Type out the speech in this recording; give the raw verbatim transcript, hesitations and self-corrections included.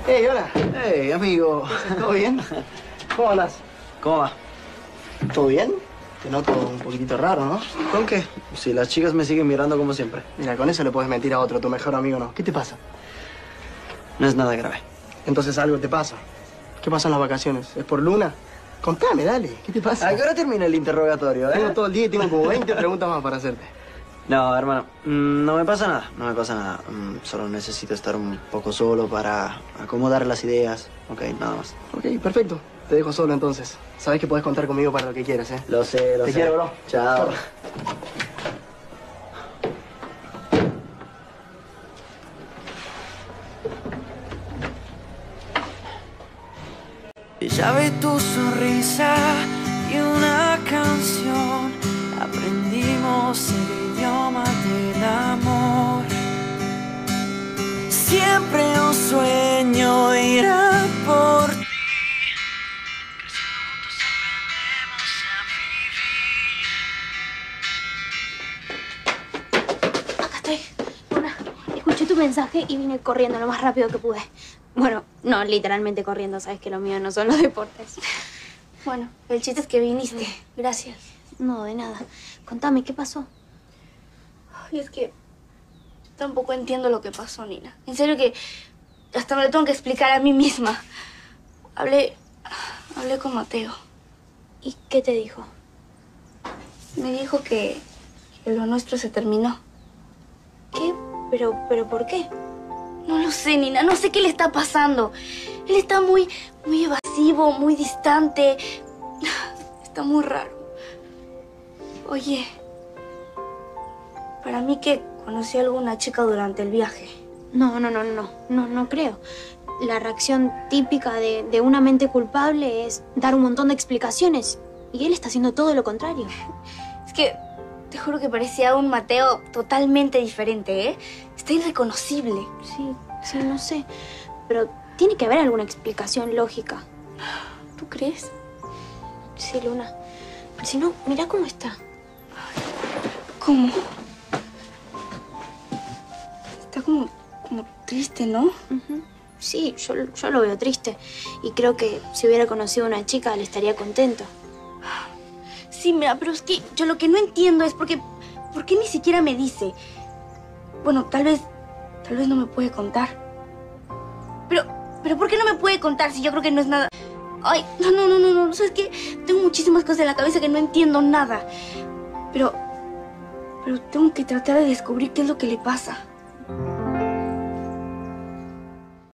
Hey, hola. Hey, amigo. ¿Todo bien? ¿Cómo andas? ¿Cómo va? ¿Todo bien? Te noto un poquitito raro, ¿no? ¿Con qué? Si las chicas me siguen mirando como siempre. Mira, con eso le puedes mentir a otro, tu mejor amigo, ¿no? ¿Qué te pasa? No es nada grave. Entonces algo te pasa. ¿Qué pasa en las vacaciones? ¿Es por Luna? Contame, dale. ¿Qué te pasa? ¿A qué hora termina el interrogatorio, eh? Tengo todo el día y tengo como veinte preguntas más para hacerte. No, hermano, mm, no me pasa nada, no me pasa nada. Mm, solo necesito estar un poco solo para acomodar las ideas. Ok, nada más. Ok, perfecto. Te dejo solo entonces. Sabes que podés contar conmigo para lo que quieras, ¿eh? Lo sé, lo Te sé. quiero, bro. Chao. Llave tu sonrisa y una canción. Aprendimos el idioma del amor. Siempre un sueño irá por ti. Creciendo juntos aprendemos a vivir. Acá estoy, Luna. Escuché tu mensaje y vine corriendo lo más rápido que pude. Bueno, no, literalmente corriendo, sabes que lo mío no son los deportes. Bueno, el chiste es que viniste. Gracias. No, de nada. Contame, ¿qué pasó? Ay, es que tampoco entiendo lo que pasó, Nina. En serio que hasta me lo tengo que explicar a mí misma. Hablé... Hablé con Mateo. ¿Y qué te dijo? Me dijo que, que lo nuestro se terminó. ¿Qué? ¿Pero, pero por qué? No lo sé, Nina. No sé qué le está pasando. Él está muy, muy evasivo, muy distante. Está muy raro. Oye, para mí que conocí a alguna chica durante el viaje. No, no, no, no, no, no creo. La reacción típica de, de una mente culpable es dar un montón de explicaciones. Y él está haciendo todo lo contrario. Es que te juro que parecía un Mateo totalmente diferente, ¿eh? Está irreconocible. Sí, sí, no sé. Pero tiene que haber alguna explicación lógica. ¿Tú crees? Sí, Luna. Si no, mira cómo está. ¿Cómo? Está como, como triste, ¿no? Uh-huh. Sí, yo, yo lo veo triste. Y creo que si hubiera conocido a una chica, le estaría contento. Sí, mira, pero es que yo lo que no entiendo es por qué, por qué ni siquiera me dice. Bueno, tal vez, tal vez no me puede contar. Pero, pero ¿por qué no me puede contar si yo creo que no es nada? Ay, no, no, no, no, no, ¿sabes qué? Tengo muchísimas cosas en la cabeza que no entiendo nada. Pero, pero tengo que tratar de descubrir qué es lo que le pasa.